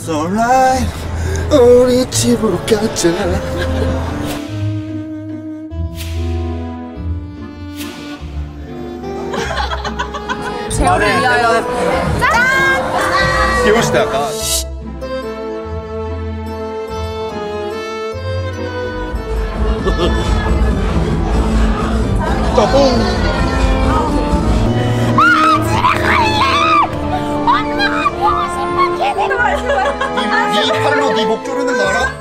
It's alright 우리 집으로 가자. 재호를 위하여. 짠! 귀여우시다 약간. 떠봉. 네 팔로 네 목 조르는 거 알아?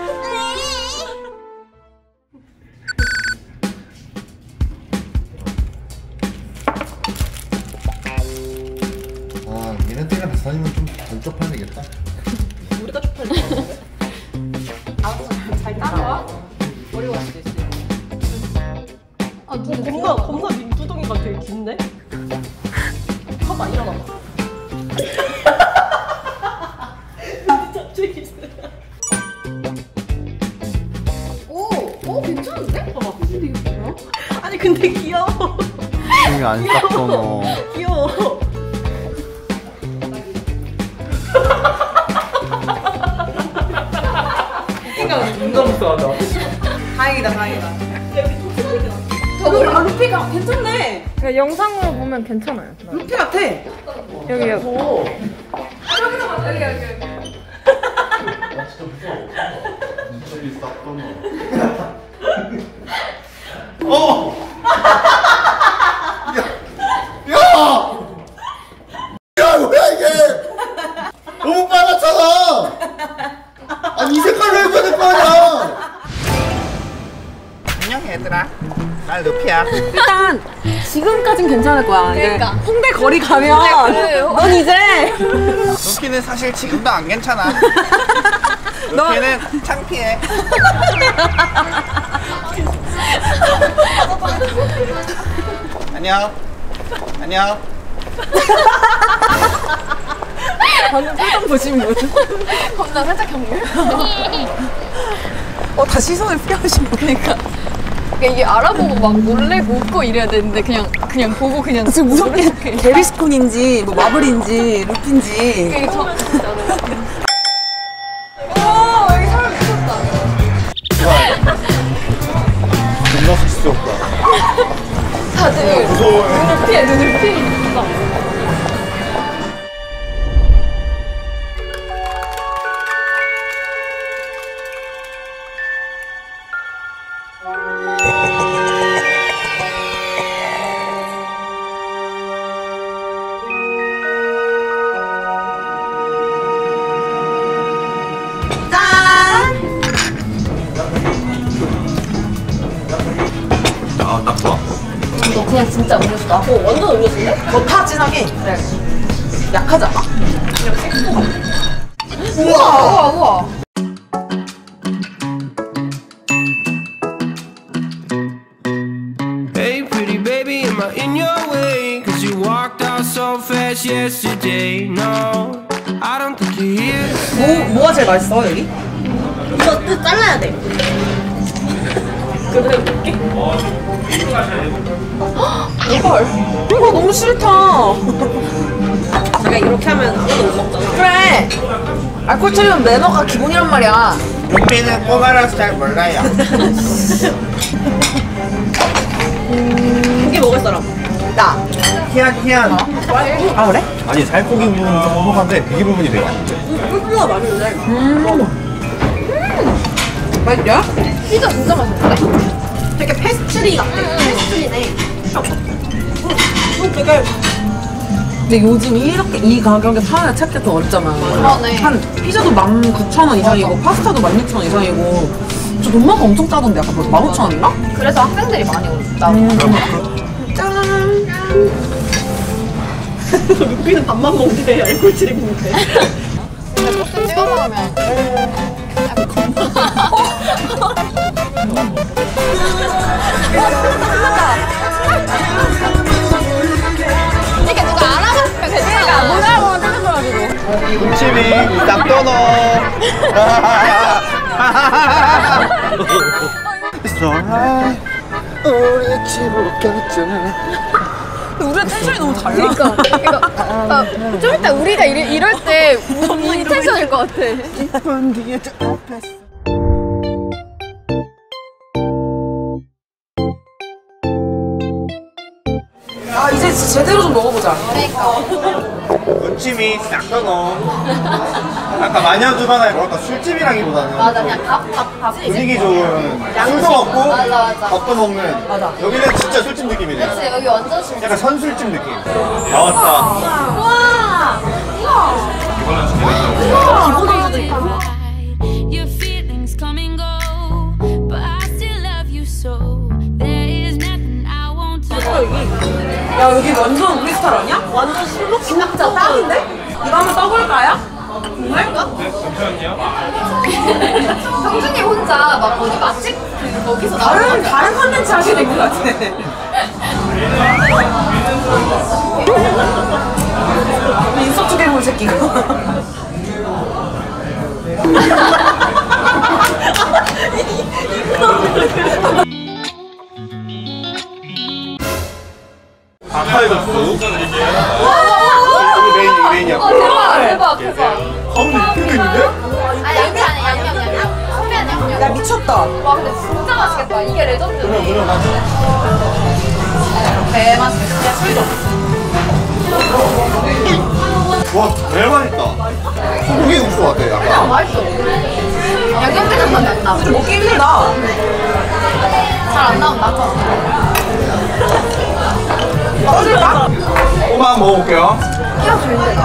아 얘네들이랑 같이 다니면 좀 덜 쪽팔 되겠다. 우리가 쪽팔 것 같은데? 알아서 잘 따라와. 어려울 수도 있어. 아 겁나 민두덩이가 되게 긴데? 봐봐 일어나봐. 오 괜찮은데? 봐봐. 근데 이게 뭐야? 아니 근데 귀여워. 힘이 안 쌌어. 귀여워. 진짜 무서워하다. 다행이다. 저도 루피가 괜찮네. 그러니까 영상으로 보면 괜찮아요. 루피 같아. 여기. 여기다 봐. 여기. 야 뭐야 이게? 너무 빨갛잖아. 아니 이 색깔로 해줘야 될 거 아니야. 안녕 얘들아. 날 루피야. 일단 지금까진 괜찮을 거야. 그러니까. 이제 홍대 거리 가면 넌 이제 루피는 사실 지금도 안 괜찮아. 루피는 창피해. 안녕. 방금 표정 보신 분. 겁나 살짝 경계. 다 시선을 피하신 분. 그러니까 이게 알아보고 막 놀래고 웃고 이래야 되는데 그냥 보고 그냥 지금 무섭게 게리스콘인지 뭐 마블인지 루피인지. 그게 저 여기 사람 미쳤다. 존나 수치스럽다. 다들 무서워. 눈을 피해. 딱 좋아. 이거 그냥 진짜 음료수다. 완전 음료수인데? 더 타 진하게. 그래. 약하지 않아? 우와. Hey pretty baby, am I in your way? Cause you walked out so fast yesterday. No, I don't think you're here. 뭐가 제일 맛있어 여기? 이거 끝 잘라야 돼. 그래 볼게. 헐. 이거 너무 싫다. 내가 이렇게 하면 아무도 못 먹잖아. 그래. 알코올 처리는 매너가 기본이란 말이야. 루피는 꼬마라서 잘 몰라요. 고기 먹을 사람. 나. 희한. 아 그래? 아니 살코기 부분은 좀 허무한데 비계 부분이 되게 맛있대. 꿀꿀가 맛있는데. 맛있냐? 피자 진짜 맛있는데? 되게 페스트리 같아. 페스트리네. 되게. 근데 요즘 이렇게 이 가격에 파는 찾기 더 어렵잖아. 그러네. 한 피자도 19,000원 이상이고 파스타도 16,000원 이상이고. 저 돈만 엄청 짜던데 약간 15,000원인가? 그래서 학생들이 많이 온다. 짠. 루피는 밥만 먹는데 알코올칠이 먹는데. 근데 소스 찍어 먹으면 이게 누가 알아봤으면 괜찮아. 못 알아보면 틀린 거가지고. 음침이 납도너. It's alright 우리 집으로 가자. 우리랑 텐션이 너무 달라. 그러니까 좀 이따 우리가 이럴 때 이 텐션일 것 같아. 1분 뒤에 앞에서. 아 이제 제대로 좀 먹어보자. 군침이 싹 떠너. 아까 마녀주방에 뭐랄까 술집이라기보다는 맞아, 그냥 밥. 분위기 좋은 술도 먹고 맞아. 밥도 먹는. 맞아. 여기는 진짜 술집 느낌이네. 그치, 여기 완전 술. 약간 선술집 느낌. 나왔다. 와! Your feelings come and go, but I still love you so. There is nothing I won't do. 야 여기 완전 우리 스타일 아니야? 완전 술로 진짜 딱인데? 이거 한번 떠볼까요? 정말까? 성준이 혼자 막 어디 맛집 거기서 나오는 다른 컨텐츠 하시는 것 같아. 인서트 괴물 새끼가. 닭칼국수. 이게 메인이야. 대박. 가운데 이렇게 있는데? 아, 양념. 소면 양념. 야 미쳤다. 와, 근데 진짜 맛있겠다. 이게 레전드네. 그럼 개 맛있겠다. 술도. 와, 제일 맛있다. 소고기 국수 같아, 약간. 맛있어. 양념게장 맛 난다. 좀 먹기 힘들다. 잘 안 나온다. 떠질까? 꼬마 먹어볼게요. 끼워 줄래?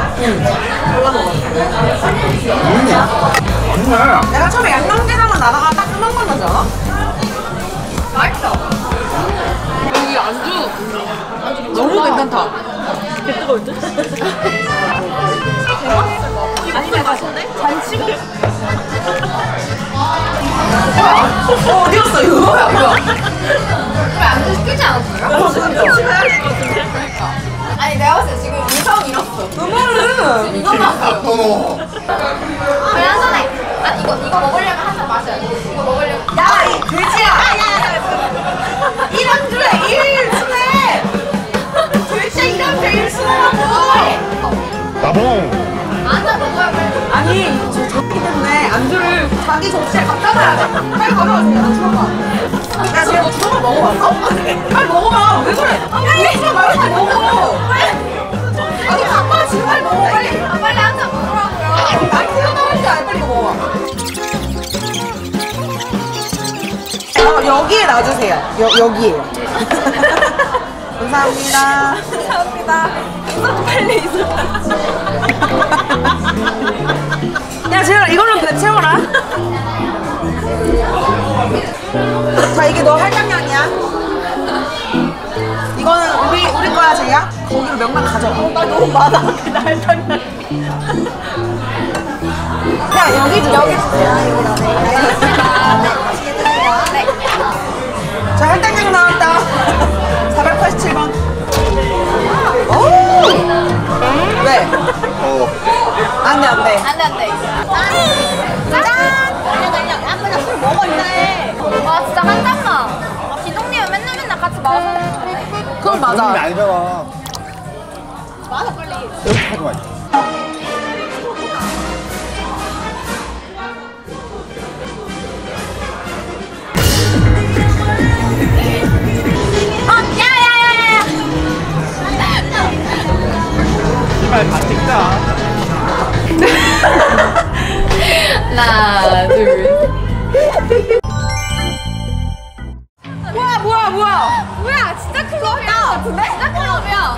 맛있네. 내가 처음에 양념게장만 나다가 딱 끝난 나지 않아? 맛있어. 여기 안주 너무 괜찮다. 뜨거울 듯? 아니 맛있는데? 잘 식어. 어디 갔어 이거? 뭐야? 왜 안주 시키지 않았어요? 아니 내가 봤을 때 지금 인성 잃었어. 음악은 이것만 닭 떠너. 그래 한 잔에 아니 이거 먹으려면 한 잔 마셔야 돼. 이거 먹으려면 야이 돼지야! 이런 줄에 일순해! 돼지 이런 줄 일순하라고! 나봉. 한잔 먹어야 돼. 아니 저 졌기 때문에 안주를 자기 접시에 갖다 놔야 돼. 빨리 가져와 나 주먹아. 야 지금 너 주먹을 먹어봤어? 빨리 먹어봐. 왜 그래? 빨리 주먹 말고 먹어. 아니 아빠 지금 빨리 먹어 빨리. 빨리 한 잔 먹으라고요. 아니 튀어나올 줄 알고 빨리 먹어봐. 여기에 놔주세요. 여기에요. 감사합니다. 감사합니다. 있어도 빨리 있어. 야, 재현아, 이걸로 배 채워라. 자, 이게 너 할당량이야. 이거는 우리 거야, 재야. 거기로 명랑 가져가. 나 너무 많아. 그날 할당량. 야, 여기 주세요. 네. 자, 할당량 나왔다. 487번. 오! 왜? 안 돼, 안 돼. 안돼. 짠. 달려. 아무나 술 먹어 이제. 와 진짜 한 잔만. 기동님은 맨날 같이 마셔. 그건 맞아. 아니잖아. 마셔 빨리. 이렇게 하지 마. 야야야야. 빨리 다 찍자. 하나 둘. 뭐야. 뭐야 진짜 클럽이야. 같은데? 진짜 클럽이야.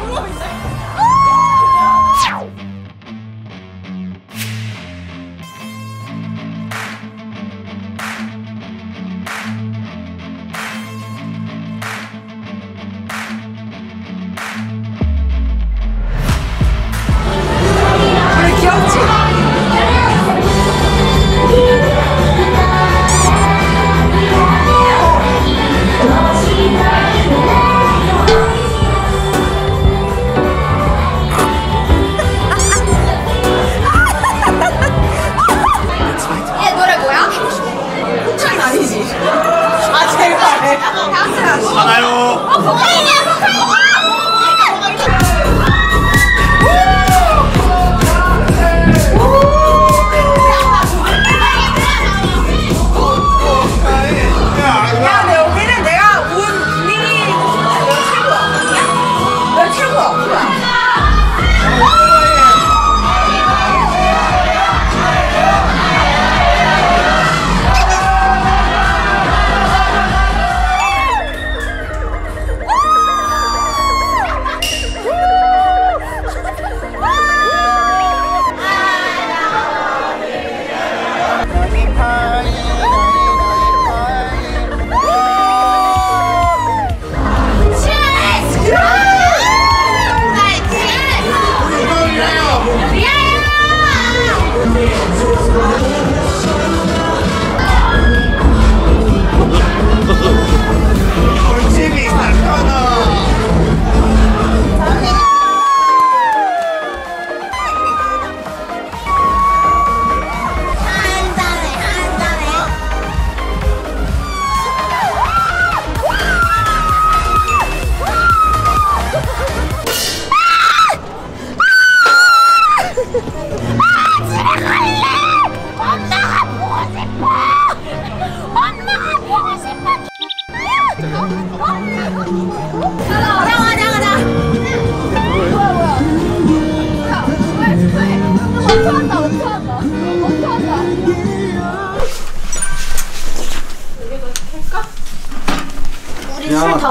우리 귀엽지?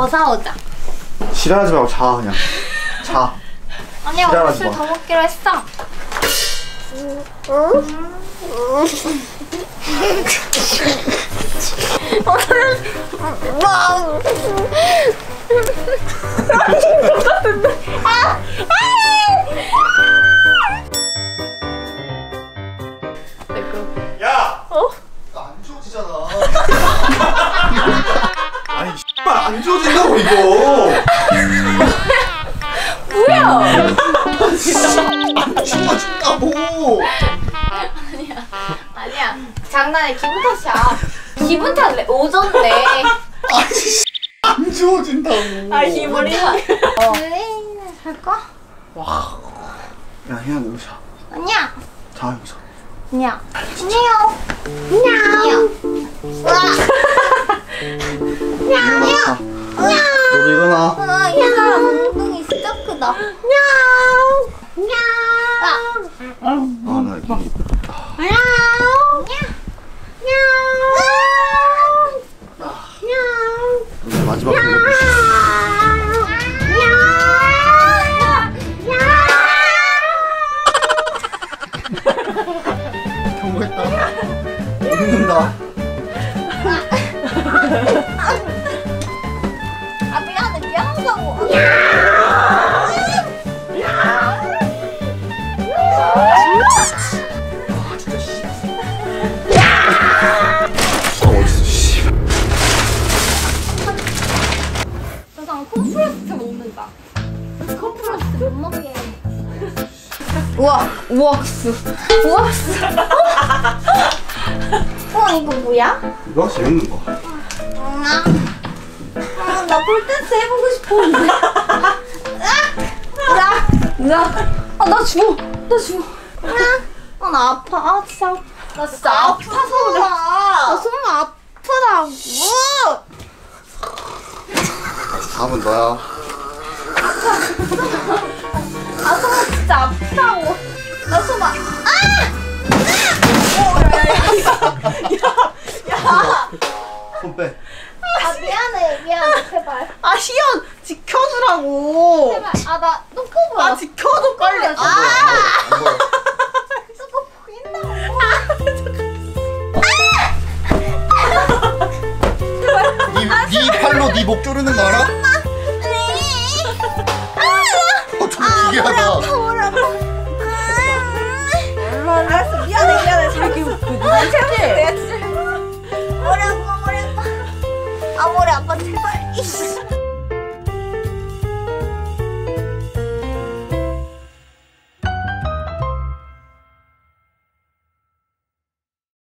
더 사오자. 지랄하지 말고 자 그냥. 자. 아니야, 우리 지랄하지 술 마. 더 먹기로 했어. 야! 안 주워지잖아. 아니 씨발 안 주워진다고 이거. 주워진다고. 아니야. 장난해. 기분 탓이야. 기분 탓 오전데. 아니 안 주워진다고. 아 이머리. 블레인을 살까? 야 희연 여기 자. 아니야. 자 여기서. 아니야. 아니요. 아니요. 자. 너도 일어나. 얘들아, 엉덩이 진짜 크다. 아나 여기. 오늘 마지막 경고했다. 웃는다. 아, 미안하다고. 어디서 씨. 나 콘프레스 먹는다. 콘프레스 못 먹게. 우와, 우왁스. 우왁스. 이거 뭐야? 이거 재밌는 거. 나 폴댄스 해보고 싶었는데. 나 죽어. 나 아파. 진짜. 나 진짜 아파서 그래. 나 손 아프다고. 다음은 너야. 손 진짜 아프다고. 나 손 손 빼. 미안해, 제발. 아 희연 지켜주라고. 제발. 나 똥꼬 보여. 아 지켜줘 빨리. 안 보여. 똥꼬 보인다고. 네 팔로 네 목 조르는 거 알아? 좀 기괴하다. 알았어 미안해 자기 머리 아파. 머리 아파, 제발. 이씨.